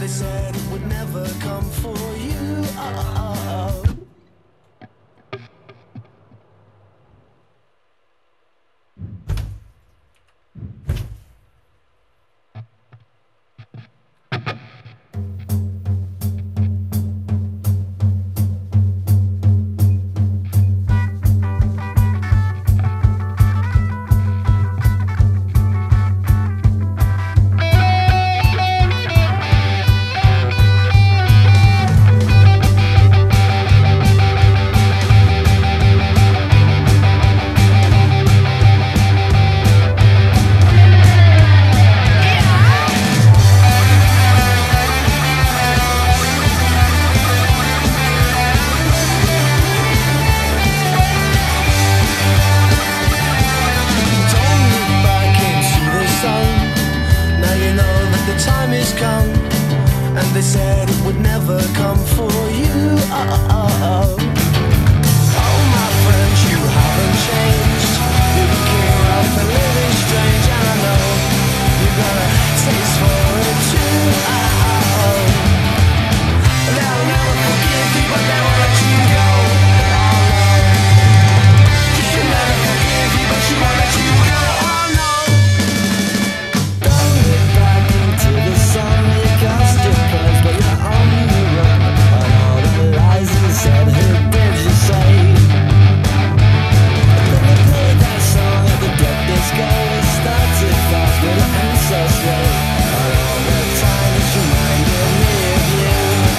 they said it would never come for you. Oh. And they said it would never come for you. Oh, my friends, you haven't changed. You gear up and living strange, and I know you're gonna taste for it too. They'll never forgive you, but they won't let you go. She'll never forgive you, but she won't let you go. Oh no. Don't look back into the sun. But you're on the run, and all the lies you said, who did you say? And then they played that song at the dead disco. It started fast, but it ends so slow. And all the time it's reminded me of you.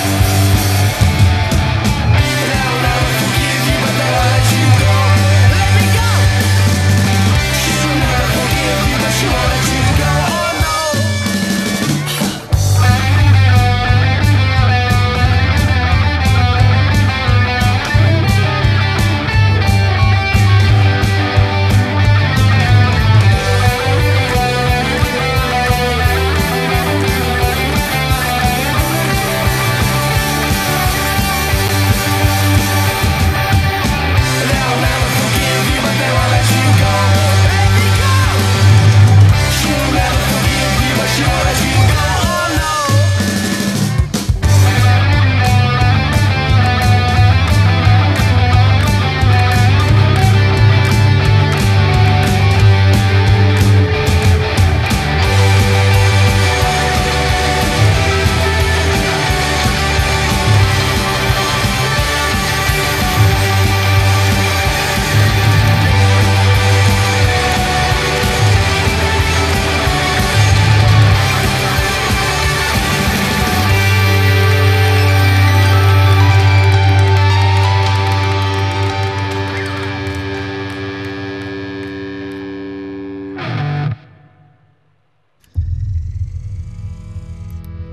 They'll never forgive you, but they won't let you go. Let me go! She'll never forgive you, but she won't let you go. Oh no!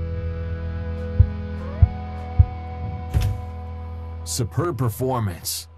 Superb performance.